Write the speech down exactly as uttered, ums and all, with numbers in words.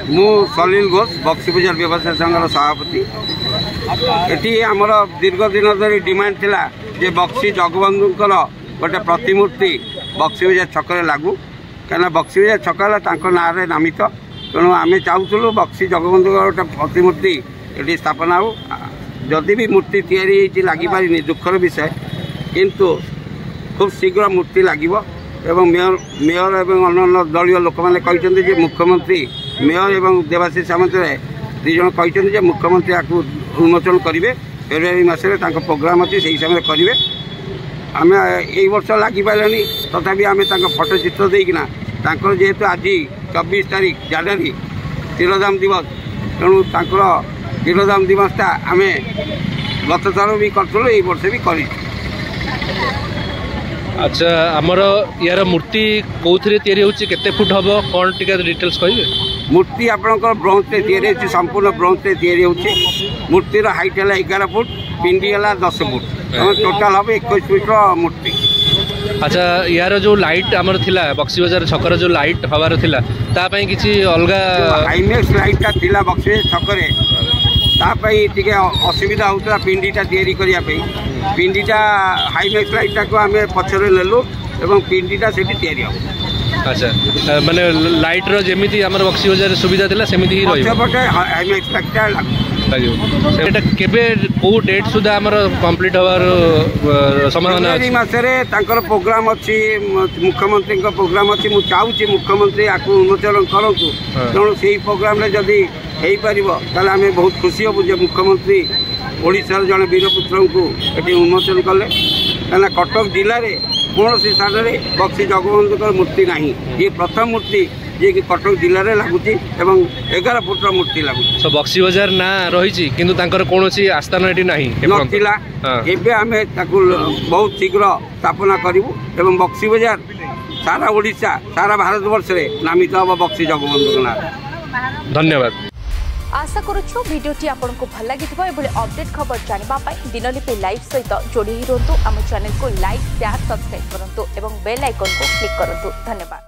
मु सलील घोष बक्सी बजार व्यवसाय संघर सभापति। ये आमर दीर्घ दिन धरी डिमांड थिला जे बक्सी जगबंधुकर गोटे प्रतिमूर्ति बक्सी बजार छक लागू कहीं बक्सी बजार छक ना नामित तेणु आम चाहूलु बक्सी जगबंधुकर गोटे प्रतिमूर्ति ये स्थापना हो। जदि भी मूर्ति तैयारी लगी पारि दुखर विषय किंतु खूब शीघ्र मूर्ति लगे एवं मेयर मेयर एवं अन्य दलीय लोक मैंने कहते मुख्यमंत्री मेयर एवं देवाशीष सामंत दुज कहते मुख्यमंत्री आपको उन्मोचन करेंगे फेब्रुआरी मसरे प्रोग्राम अच्छी से समय करेंगे। आम यही वर्ष लगी पारे तथापि आम फटो चित्र देना जेहेतु आज चौबीस तारीख जनवरी तिलोधाम दिवस तेणु तिलोधाम दिवसटा आम गत थर भी करूँ ये वर्ष भी कर। अच्छा आमर यार मूर्ति कौन केते फुट हम कौन टिका डिटेल्स कहे। मूर्ति आपंकर ब्रोंज से तैयारी संपूर्ण ब्रोंज से तैयारी होची। मूर्तिर हाइट है एगार फुट पिंडी है दस फुट टोटाल हम एक फुट मूर्ति। अच्छा यार जो लाइट आमर थिला बक्सी बजार छकर जो लाइट हवार थिला तापाई किछि अलगा हाइमेक्स लाइटा थिला बक्सी छकरे तापाई टिके असुविधा होता पिंडीटा तैयारी करिया पे पिंडीटा हाइमेक्स लाइटा को आम पछरे नेलु एवं पिंडीटा सेठी तैयारी हो। अच्छा माने लाइट रो जेमिति हमर बक्सी बजार सुविधा थिला सेमिति ही रहिबो पछपटे हाइमेक्स लाइटा लागो एटा केबे को डेट सुधा हमर कंप्लीट हवार संभावना अछि। मासरे तांकर प्रोग्राम अछि मुख्यमंत्री को प्रोग्राम अछि मु चाहूची मुख्यमंत्री आकु उन्मोचन करंतु तेणु सेही प्रोग्राम रे जदी हेई परिबो ताले आमे बहुत खुशी होबु जे मुख्यमंत्री ओडिशार जने वीरपुत्र को ये उन्मोचन कले कहना कटक जिले में कौन सी स्थान में बक्सी जगबंधुकर मूर्ति ना ये प्रथम मूर्ति जी कि कटक जिले में लगुच एगार फुटर मूर्ति लगुच। so, बक्सी बजार ना रही किंतु कौन आस्थान ये नाला आम बहुत शीघ्र स्थापना करूँ एवं बक्सी बजार सारा ओडिशा सारा भारत वर्ष में नामित हम बक्सी जगबंधुकर ना। धन्यवाद। आशा करुछु वीडियोटी आपको भल लगी अपडेट खबर जानापी दिनलिपि लाइव सहित जोड़ी रुहतु। आम चैनल को लाइक शेयर सब्सक्राइब करूँ और बेल आइकन को क्लिक करूँ। धन्यवाद।